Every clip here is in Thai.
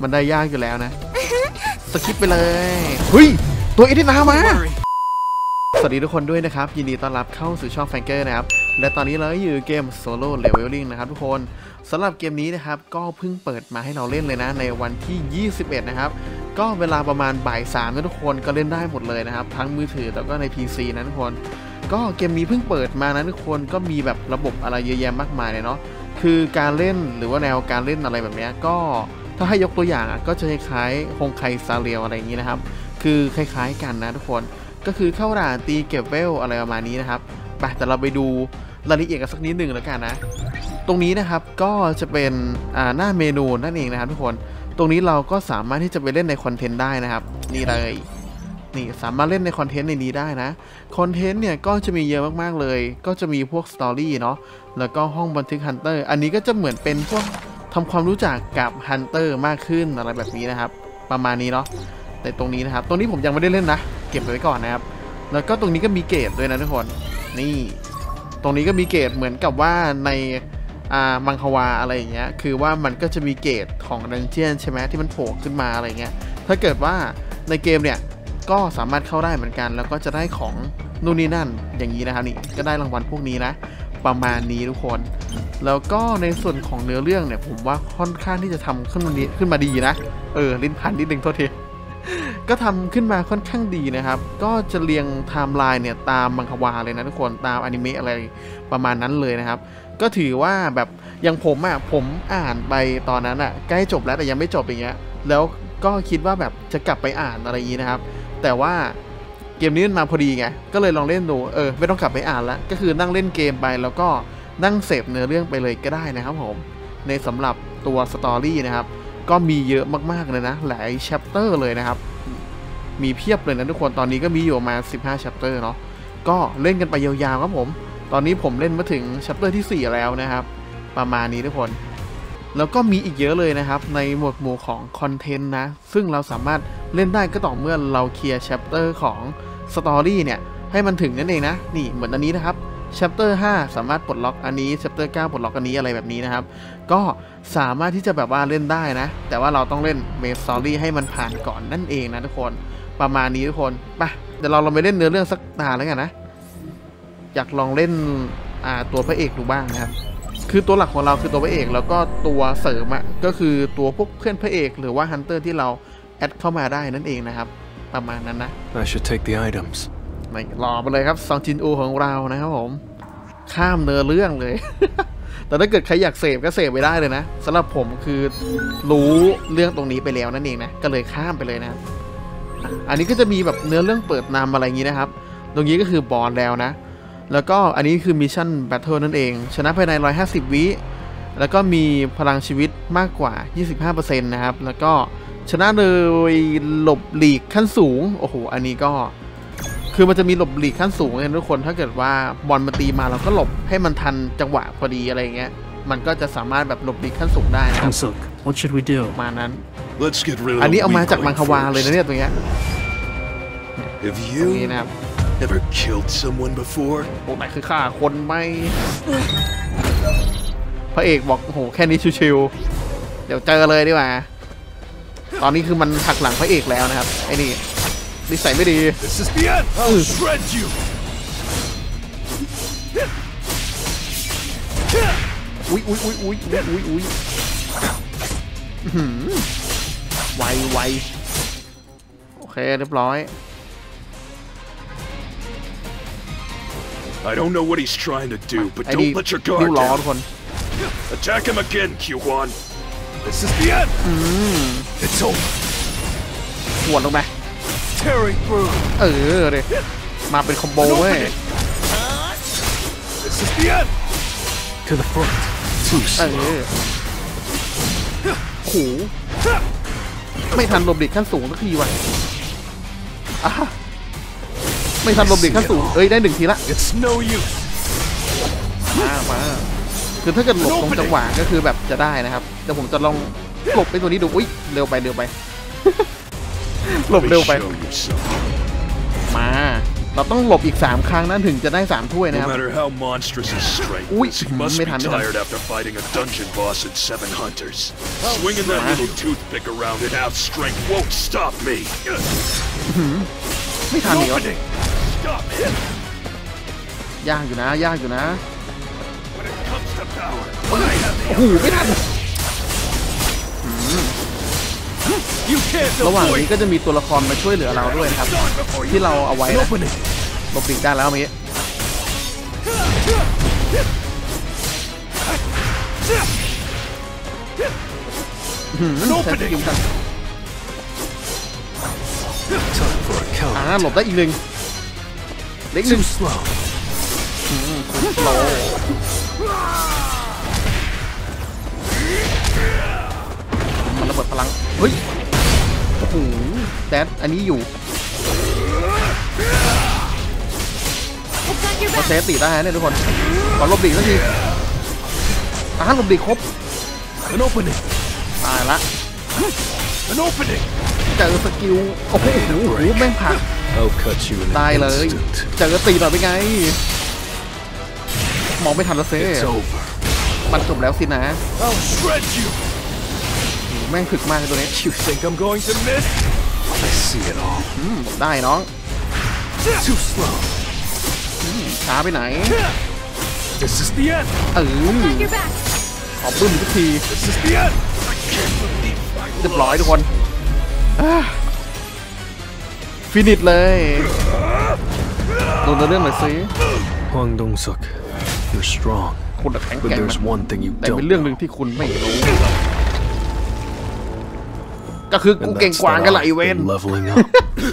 มันได้ยากอยู่แล้วนะสคิปไปเลยเฮ้ยตัวเอดินามาสวัสดีทุกคนด้วยนะครับยินดีต้อนรับเข้าสู่ช่องแฟงเกอร์นะครับและตอนนี้เราอยู่เกม Solo Leveling นะครับทุกคนสำหรับเกมนี้นะครับก็เพิ่งเปิดมาให้เราเล่นเลยนะในวันที่21นะครับก็เวลาประมาณบ่าย3นะทุกคนก็เล่นได้หมดเลยนะครับทั้งมือถือแล้วก็ใน PC นะทุกคนก็เกมนี้เพิ่งเปิดมานะทุกคนก็มีแบบระบบอะไรเยอะแยะมากมายเลยเนาะคือการเล่นหรือว่าแนวการเล่นอะไรแบบนี้ก็ถ้าให้ยกตัวอย่างก็จะคล้ายๆฮงไคซาเรียลอะไรอย่างนี้นะครับคือคล้ายๆกันนะทุกคนก็คือเข้าด่านตีเก็บเวลอะไรประมาณนี้นะครับไปแต่เราไปดูรายละเอียดกันสักนิดหนึ่งแล้วกันนะตรงนี้นะครับก็จะเป็นหน้าเมนูนั่นเองนะครับทุกคนตรงนี้เราก็สามารถที่จะไปเล่นในคอนเทนต์ได้นะครับนี่เลยนี่สามารถเล่นในคอนเทนต์ในนี้ได้นะคอนเทนต์เนี่ยก็จะมีเยอะมากๆเลยก็จะมีพวกสตอรี่เนาะแล้วก็ห้องบันทึกฮันเตอร์อันนี้ก็จะเหมือนเป็นพวกทำความรู้จักกับฮันเตอร์มากขึ้นอะไรแบบนี้นะครับประมาณนี้เนาะแต่ตรงนี้นะครับตรงนี้ผมยังไม่ได้เล่นนะเก็บไว้ก่อนนะครับแล้วก็ตรงนี้ก็มีเกรดด้วยนะทุกคนนี่ตรงนี้ก็มีเกรดเหมือนกับว่าในมังควาอะไรอย่างเงี้ยคือว่ามันก็จะมีเกรดของดันเจียนใช่ไหมที่มันโผล่ขึ้นมาอะไรเงี้ยถ้าเกิดว่าในเกมเนี่ยก็สามารถเข้าได้เหมือนกันแล้วก็จะได้ของนู่นนี่นั่นอย่างนี้นะครับนี่ก็ได้รางวัลพวกนี้นะประมาณนี้ทุกคนแล้วก็ในส่วนของเนื้อเรื่องเนี่ยผมว่าค่อนข้างที่จะทำขึ้นมาดีนะลิ้นพันนิดนึงโทษทีก็ทำขึ้นมาค่อนข้างดีนะครับก็จะเรียงไทม์ไลน์เนี่ยตามมังควาเลยนะทุกคนตามอนิเมะอะไรประมาณนั้นเลยนะครับก็ถือว่าแบบอย่างผมอ่านไปตอนนั้นใกล้จบแล้วแต่ยังไม่จบอย่างเงี้ยแล้วก็คิดว่าแบบจะกลับไปอ่านอะไรอย่างนี้นะครับแต่ว่าเกมนี้มันมาพอดีไงก็เลยลองเล่นดูไม่ต้องกลับไปอ่านแล้วก็คือนั่งเล่นเกมไปแล้วก็นั่งเสพเนื้อเรื่องไปเลยก็ได้นะครับผมในสำหรับตัวสตอรี่นะครับก็มีเยอะมากๆเลยนะหลายแชปเตอร์เลยนะครับมีเพียบเลยนะทุกคนตอนนี้ก็มีอยู่มา15แชปเตอร์เนาะก็เล่นกันไปยาวๆครับผมตอนนี้ผมเล่นมาถึงแชปเตอร์ที่4แล้วนะครับประมาณนี้ทุกคนแล้วก็มีอีกเยอะเลยนะครับในหมวดหมู่ของคอนเทนต์นะซึ่งเราสามารถเล่นได้ก็ต่อเมื่อเราเคลียร์แชปเตอร์ของสตอรี่เนี่ยให้มันถึงนั่นเองนะนี่เหมือนอันนี้นะครับแชปเตอร์5สามารถปลดล็อกอันนี้แชปเตอร์9ปลดล็อกอันนี้อะไรแบบนี้นะครับก็สามารถที่จะแบบว่าเล่นได้นะแต่ว่าเราต้องเล่นเมนสตอรี่ให้มันผ่านก่อนนั่นเองนะทุกคนประมาณนี้ทุกคนไปเดี๋ยวเราลองไปเล่นเนื้อเรื่องสักตาแล้วกันนะอยากลองเล่นตัวพระเอกดูบ้างนะครับคือตัวหลักของเราคือตัวพระเอกแล้วก็ตัวเสริมก็คือตัวพวกเพื่อนพระเอกหรือว่าฮันเตอร์ที่เราแอดเข้ามาได้นั่นเองนะครับประมาณนั้นนะ I should take the items ไม่รอไปเลยครับซองจินอูของเรานะครับผมข้ามเนื้อเรื่องเลย แต่ถ้าเกิดใครอยากเสพก็เสพไปได้เลยนะสำหรับผมคือรู้เรื่องตรงนี้ไปแล้วนั่นเองนะก็เลยข้ามไปเลยนะอันนี้ก็จะมีแบบเนื้อเรื่องเปิดนำอะไรอย่างนี้นะครับตรงนี้ก็คือบอลแล้วนะแล้วก็อันนี้คือมิชชั่นแบทเทิลนั่นเองชนะภายใน150วิแล้วก็มีพลังชีวิตมากกว่า 25% นะครับแล้วก็ชนะโดยหลบหลีกขั้นสูงโอ้โหอันนี้ก็คือมันจะมีหลบหลีกขั้นสูงเนี่ยทุกคนถ้าเกิดว่าบอลมาตีมาเราก็หลบให้มันทันจังหวะพอดีอะไรเงี้ยมันก็จะสามารถแบบหลบหลีกขั้นสูงได้นะครับ What should we do มานั้นอันนี้เอามาจากมังควาเลยนะเนี่ยตัวเนี้ยนี่นะครับ Ever killed someone before? โอ้ไหนคือฆ่าคนไหมพระเอกบอกโอ้โหแค่นี้ชิวๆเดี๋ยวเจอเลยดีกว่าตอนนี้คือมันหักหลังพระเอกแล้วนะครับไอ้นี่นิสัยไม่ดี This is the end. I'll shred you. อุ้ยไวโอเคเรียบร้อย I don't know what he's trying to do, but don't let your guard down. Attack him again, Q1. This is the end. It's over. หวนลงไป Tearing through. เลยมาเป็นคอมโบเว้ย This is the end. To the front. Too slow. โหไม่ทันหลบหลีกขั้นสูงสักทีว่ะไม่ทันหลบหลีกขั้นสูงได้1ทีละ It's no use. มาคือถ้าเกิดหลบตรงจังหวะก็คือแบบจะได้นะครับแต่ผมจะลองหลบไปตัวนี้ดูอุ้ยเร็วไป หลบเร็วไปมาเราต้องหลบอีก3ครั้งนั้นถึงจะได้3ถ้วยนะครับ No matter how monstrous his strength is, he must be tired after fighting a dungeon boss and 7 hunters. Swinging that little toothpick around at half strength won't stop me. ไม่ทันเหรอ Stop him ยากอยู่นะยากอยู่นะ when it comes to power. โอ้โหไม่ทัน You can't ระหว่าง avoid นี้ก็จะมีตัวละครมาช่วยเหลือเราด้วยนะครับ ที่เราเอาไว้นะหลบหลีกได้แล้วเมื่อกี้ใช้สกิลกัน Time for a count. หลบได้อีกหนึ่งเล็กหนึ่ง Too slow. โลมันระเบิดพลังเฮ้ยโอ้โหแดดอันนี้อยู่เราเซฟตีได้เนี่ยทุกคนขอหลบหลีกสักทีหลบหลีกครบ An opening. ตายละ an opening. เจอสกิลโอ้โหแม่งผัก I'll cut you in ได้ an เลย instant. เจอตีหน่อยเป็นไงมองไม่ทันแล้วเซ่ It's over. มันจบแล้วสินะ I'll shred you. แม่งถึกมากตัวนี้ You think I'm going to miss? I see it all. ได้น้อง Too slow. ช้าไปไหน This is the end. ขอบปื้มทุกที This is the end. I can't believe เรียบร้อยทุกคนฟินิชเลยดูเรื่องหน่อยสิ Hwang Dong-suk, you're strong, คุณแข็ง but แกร่ง there's one thing you แต่เป็น don't เรื่องหนึ่ง know, ที่คุณไม่รู้ก็คือกู and เก่ง that's กว่า that กันละไอ I've เวน been leveling up.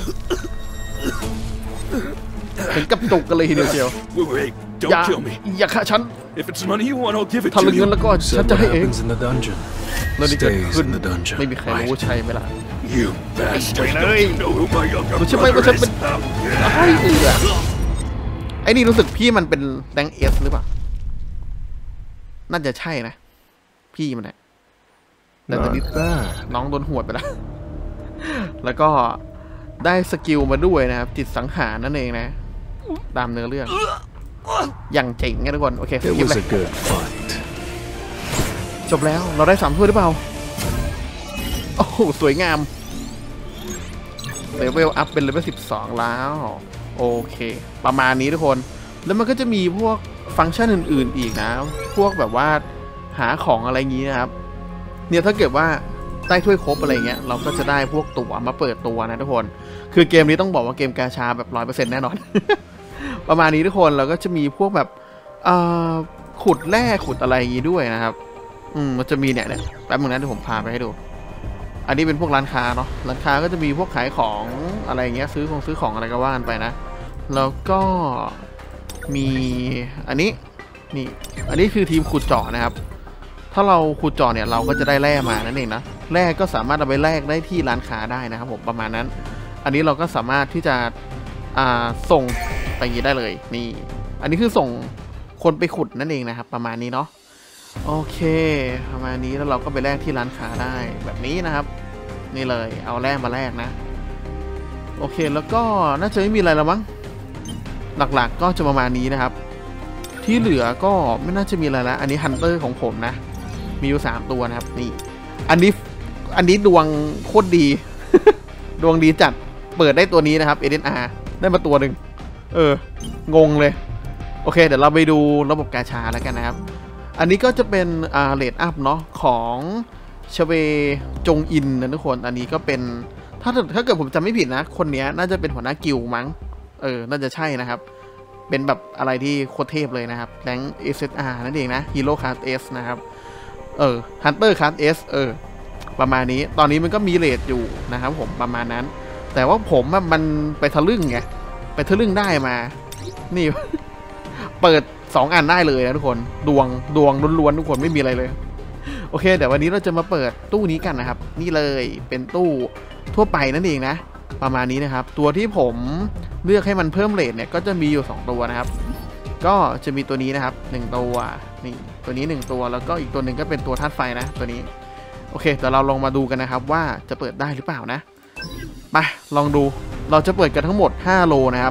ถึงกับจุกกันเลยทีเดียวเชียว Wait, อย่า don't kill me. อย่าฆ่าฉัน If it's money you want, I'll give it ถ้า to เรื่องเงิน you. แล้วก็ฉัน Said จะ what ให้เอง happens in the dungeon เรื่องนี้เกิด stays ขึ้น in the dungeon. ไม่มีใครรู้ Right. ใช่ไหมล่ะ You bastard! Wait, Don't you know who my younger รู้ใช่ไหมว่าฉัน brother เป็น is? ไอ้นี่รู้สึกพี่มันเป็นแรงเอสหรือเปล่าน่าจะใช่นะพี่มันแหละแต่ตอนนี้ Not bad. น้องโดนหวดไปแล้ว แล้วก็ได้สกิลมาด้วยนะครับจิตสังหารนั่นเองนะตามเนื้อเรื่องอย่างเจ๋งไงทุกคนโอเคส It กิป was เลย a good fight. จบแล้วเราได้3ถ้วยหรือเปล่าโอ้โหสวยงามเลเวลอัพเป็นเลเวล12แล้วโอเคประมาณนี้ทุกคนแล้วมันก็จะมีพวกฟังก์ชันอื่นๆอีกนะพวกแบบว่าหาของอะไรอย่างนี้นะครับเนี่ยถ้าเกิดว่าได้ถ้วยครบอะไรเงี้ยเราก็จะได้พวกตั๋วมาเปิดตัวนะทุกคนคือเกมนี้ต้องบอกว่าเกมกาชาแบบ 100% แน่นอน ประมาณนี้ทุกคนเราก็จะมีพวกแบบขุดแร่ขุดอะไรอย่างนี้ด้วยนะครับมันจะมีเนี่ยแป๊บนึงนะเดี๋ยวผมพาไปให้ดูอันนี้เป็นพวกร้านค้าเนาะร้านค้าก็จะมีพวกขายของอะไรเงี้ยซื้อของอะไรก็ว่ากันไปนะแล้วก็มีอันนี้นี่อันนี้คือทีมขุดเจาะนะครับถ้าเราขุดเจาะเนี่ยเราก็จะได้แร่มานั่นเองนะแร่ก็สามารถเอาไปแลกได้ที่ร้านค้าได้นะครับผมประมาณนั้นอันนี้เราก็สามารถที่จะส่งไปอย่างนี้ได้เลยนี่อันนี้คือส่งคนไปขุดนั่นเองนะครับประมาณนี้เนาะโอเคประมาณนี้แล้วเราก็ไปแลกที่ร้านค้าได้แบบนี้นะครับนี่เลยเอาแร่มาแลกนะโอเคแล้วก็น่าจะไม่มีอะไรแล้วมั้งหลักๆก็จะประมาณนี้นะครับที่เหลือก็ไม่น่าจะมีอะไรแล้วอันนี้ฮันเตอร์ของผมนะมีอยู่3ตัวนะครับนี่อันนี้ดวงโคตรดี ดวงดีจัดเปิดได้ตัวนี้นะครับ SNR ได้มาตัวหนึ่งงงเลยโอเคเดี๋ยวเราไปดูระบบกาชาแล้วกันนะครับอันนี้ก็จะเป็นเรทอัพเนาะของชเวจงอินนะทุกคนอันนี้ก็เป็นถ้าเกิดผมจำไม่ผิดนะคนนี้น่าจะเป็นหัวหน้ากิลมั้งน่าจะใช่นะครับเป็นแบบอะไรที่โคตรเทพเลยนะครับแรง SSR นั่นเองนะฮีโร่คลาส S นะครับฮันเตอร์คลาส S ประมาณนี้ตอนนี้มันก็มีเรทอยู่นะครับผมประมาณนั้นแต่ว่าผมมันไปทะลึ่งไงไปทะลึ่งได้มานี่ เปิด2อันได้เลยนะทุกคนดวงล้วนๆทุกคนไม่มีอะไรเลยโอเคเดี๋ยววันนี้เราจะมาเปิดตู้นี้กันนะครับนี่เลยเป็นตู้ทั่วไปนั่นเองนะประมาณนี้นะครับตัวที่ผมเลือกให้มันเพิ่มเรทเนี่ยก็จะมีอยู่2ตัวนะครับก็จะมีตัวนี้นะครับ1ตัวนี่ตัวนี้1ตัวแล้วก็อีกตัวหนึ่งก็เป็นตัวธาตุไฟนะตัวนี้โอเคเดี๋ยวเราลองมาดูกันนะครับว่าจะเปิดได้หรือเปล่านะไปลองดูเราจะเปิดกันทั้งหมด5โลนะครับ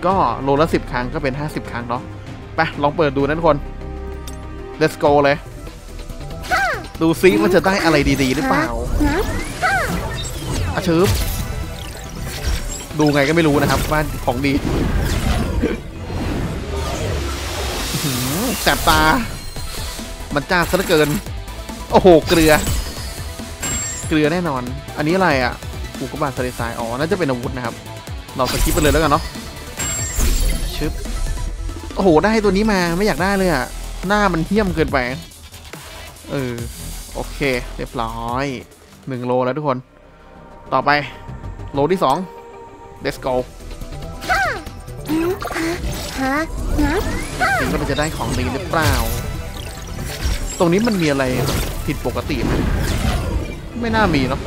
ก็โลละ10 ครั้งก็เป็น50 ครั้งเนาะไปลองเปิดดูนะทุกคน let's go เลยดูซิมันจะได้อะไรดีๆหรือเปล่าอาชืบดูไงก็ไม่รู้นะครับว่าของดีแสบตามันจ้าซะเหลือเกินโอ้โหเกลือแน่นอนอันนี้อะไรอ่ะอุกกาบาตทะเลทรายอ๋อน่าจะเป็นอาวุธนะครับเราสกิปไปเลยแล้วกันเนาะชึบโอ้โหได้ตัวนี้มาไม่อยากได้เลยอ่ะหน้ามันเหี้ยมเกินไปโอเคเรียบร้อย1 โลแล้วทุกคนต่อไปโลที่2 let's go จริงก็จะได้ของดีหรือเปล่าตรงนี้มันมีอะไรผิดปกติไหมไม่น่ามีเนาะ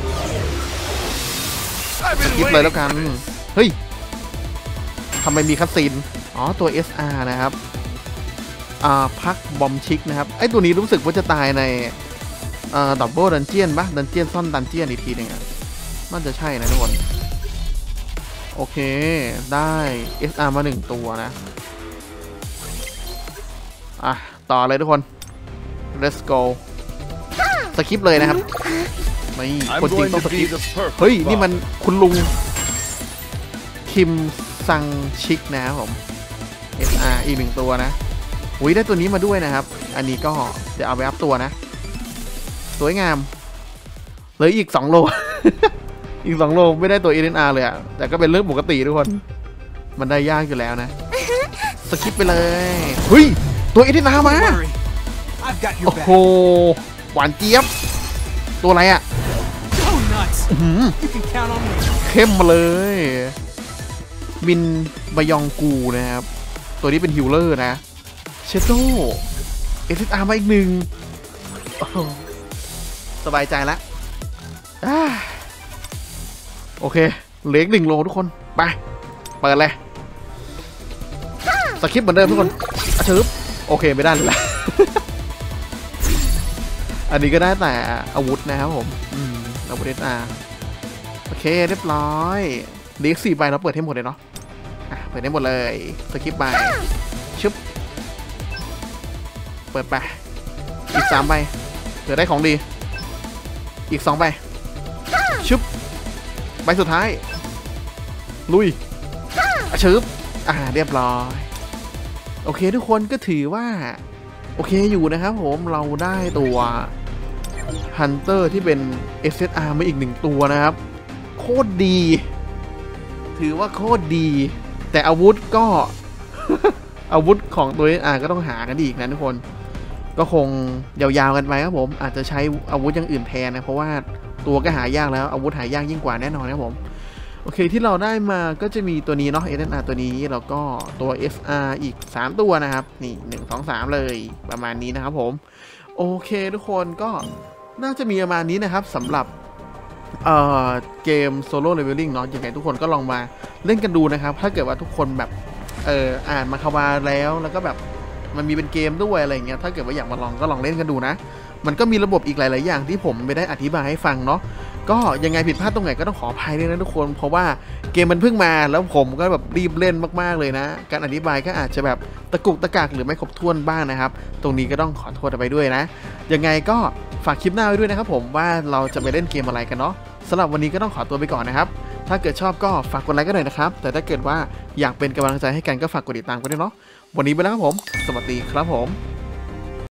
ยิบเลยแล้วกันเฮ้ยทำไมมีคัตซีนอ๋อตัว SR นะครับพักบอมชิกนะครับไอตัวนี้รู้สึกว่าจะตายในดับเบิลดันเจียนปะดันเจียนซ่อนดันเจียนอีกทีนึงอ่ะน่าจะใช่นะทุกคนโอเคได้ SR มา1 ตัวนะต่อเลยทุกคน let's go สกิปเลยนะครับไม่คนจริงต้องสกิปเฮ้ยนี่มันคุณลุงคิมซังชิกนะครับผม SR อีก1 ตัวนะอุ้ยได้ตัวนี้มาด้วยนะครับอันนี้ก็เดี๋ยวเอาไปอัพตัวนะสวยงามเหลืออีก2 โล อีก2 โลไม่ได้ตัว SR เลยอะแต่ก็เป็นเรื่องปกติทุกคนมันได้ยากอยู่แล้วนะสกิปไปเลยเฮ้ยตัว SR มาโอ้โหหวานเจี๊ยบตัวอะไรอะเข้มมาเลยมินบยองกูนะครับตัวนี้เป็นฮิลเลอร์นะเชโต้ SR มาอีก1สบายใจแล้วโอเคเหลืออีก1 โลทุกคนไปเปิดเลยสคริปต์เหมือนเดิมทุกคนชืบโอเคไม่ได้เลย อันนี้ก็ได้แต่อาวุธนะครับผมอาวุธ SR โอเคเรียบร้อยเหลือ4 ใบเราเปิดให้หมดเลยเนาะเปิดให้หมดเลยสคริปต์ใบชึบเปิดไปอีก3 ใบเผื่อได้ของดีอีก2 ใบชึบใบสุดท้ายลุยชึบเรียบร้อยโอเคทุกคนก็ถือว่าโอเคอยู่นะครับผมเราได้ตัวฮันเตอร์ที่เป็น SSR มาอีก1 ตัวนะครับโคตรดีถือว่าโคตรดีแต่อาวุธก็ อาวุธของตัว SSR ก็ต้องหากันอีกนะทุกคนก็คงยาวๆกันไปครับผมอาจจะใช้อาวุธอย่างอื่นแทนนะเพราะว่าตัวก็หายากแล้วอาวุธหายากยิ่งกว่าแน่นอนครับผมโอเคที่เราได้มาก็จะมีตัวนี้เนาะ SSR ตัวนี้แล้วก็ตัว SR อีก3 ตัวนะครับนี่1 2 3เลยประมาณนี้นะครับผมโอเคทุกคนก็น่าจะมีประมาณนี้นะครับสำหรับเกม Solo Leveling เนาะยังไงทุกคนก็ลองมาเล่นกันดูนะครับถ้าเกิดว่าทุกคนแบบอ่านมาคาวาแล้วก็แบบมันมีเป็นเกมด้วยอะไรเงี้ยถ้าเกิดว่าอยากมาลองก็ลองเล่นกันดูนะมันก็มีระบบอีกหลายๆอย่างที่ผมไม่ได้อธิบายให้ฟังเนาะก็ยังไงผิดพลาดตรงไหนก็ต้องขออภัยด้วยนะทุกคนเพราะว่าเกมมันเพิ่งมาแล้วผมก็แบบรีบเล่นมากๆเลยนะการอธิบายก็อาจจะแบบตะกุกตะกักหรือไม่ครบถ้วนบ้างนะครับตรงนี้ก็ต้องขอโทษไปด้วยนะยังไงก็ฝากคลิปหน้าไว้ด้วยนะครับผมว่าเราจะไปเล่นเกมอะไรกันเนาะสำหรับวันนี้ก็ต้องขอตัวไปก่อนนะครับถ้าเกิดชอบก็ฝากกดไลค์กันหน่อยนะครับแต่ถ้าเกิดว่าอยากเป็นกำลังใจให้กันก็ฝากกดติดตามกันด้วยเนาะวันนี้ไปแล้วครับผมสวัสดีครับผม